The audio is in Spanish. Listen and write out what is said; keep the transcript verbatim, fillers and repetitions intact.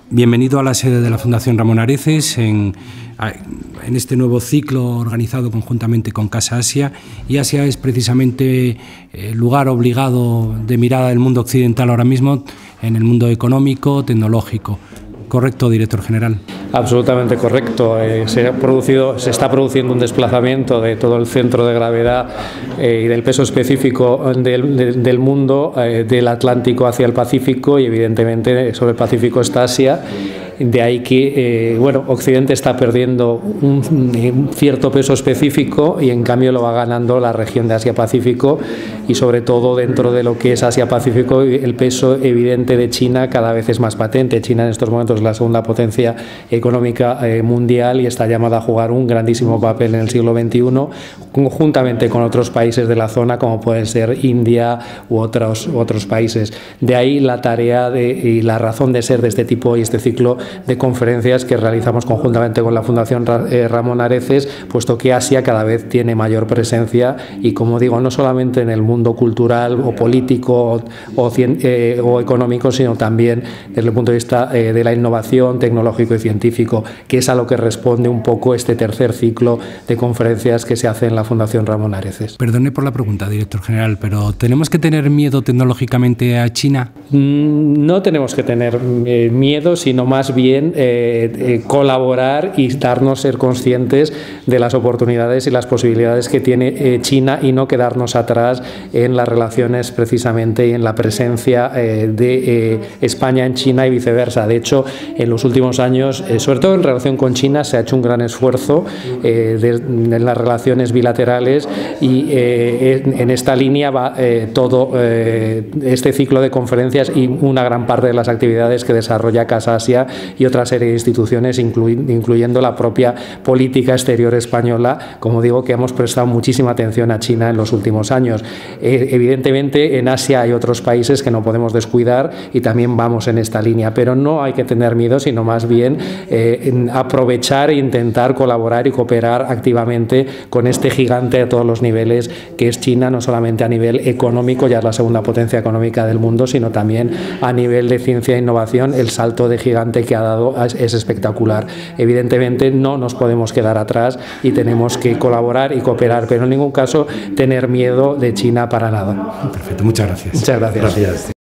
Bienvenido a la sede de la Fundación Ramón Areces en, en este nuevo ciclo organizado conjuntamente con Casa Asia. Y Asia es precisamente el lugar obligado de mirada del mundo occidental ahora mismo en el mundo económico, tecnológico. ¿Correcto, director general? Absolutamente correcto. Eh, se, ha producido, se está produciendo un desplazamiento de todo el centro de gravedad eh, y del peso específico del, de, del mundo, eh, del Atlántico hacia el Pacífico, y evidentemente sobre el Pacífico está Asia. De ahí que eh, bueno, Occidente está perdiendo un, un cierto peso específico y en cambio lo va ganando la región de Asia-Pacífico, y sobre todo dentro de lo que es Asia-Pacífico el peso evidente de China cada vez es más patente. China en estos momentos es la segunda potencia económica eh, mundial y está llamada a jugar un grandísimo papel en el siglo veintiuno, conjuntamente con otros países de la zona como pueden ser India u otros, otros países. De ahí la tarea de, y la razón de ser de este tipo y este ciclo de conferencias que realizamos conjuntamente con la Fundación Ramón Areces, puesto que Asia cada vez tiene mayor presencia y, como digo, no solamente en el mundo cultural o político o, eh, o económico, sino también desde el punto de vista eh, de la innovación tecnológico y científico, que es a lo que responde un poco este tercer ciclo de conferencias que se hace en la Fundación Ramón Areces. Perdone por la pregunta, director general, pero ¿tenemos que tener miedo tecnológicamente a China? No tenemos que tener eh, miedo, sino más bien eh, eh, colaborar y darnos ser conscientes de las oportunidades y las posibilidades que tiene eh, China, y no quedarnos atrás en las relaciones precisamente y en la presencia eh, de eh, España en China y viceversa. De hecho, en los últimos años, eh, sobre todo en relación con China, se ha hecho un gran esfuerzo eh, de, de las relaciones bilaterales, y eh, en, en esta línea va eh, todo eh, este ciclo de conferencias y una gran parte de las actividades que desarrolla Casa Asia y otra serie de instituciones, incluyendo la propia política exterior española, como digo, que hemos prestado muchísima atención a China en los últimos años. Eh, evidentemente en Asia hay otros países que no podemos descuidar y también vamos en esta línea, pero no hay que tener miedo, sino más bien eh, aprovechar e intentar colaborar y cooperar activamente con este gigante a todos los niveles que es China, no solamente a nivel económico, ya es la segunda potencia económica del mundo, sino también a nivel de ciencia e innovación. El salto de gigante que ha dado es espectacular. Evidentemente no nos podemos quedar atrás y tenemos que colaborar y cooperar, pero en ningún caso tener miedo de China para nada. Perfecto, muchas gracias. Muchas gracias. Gracias.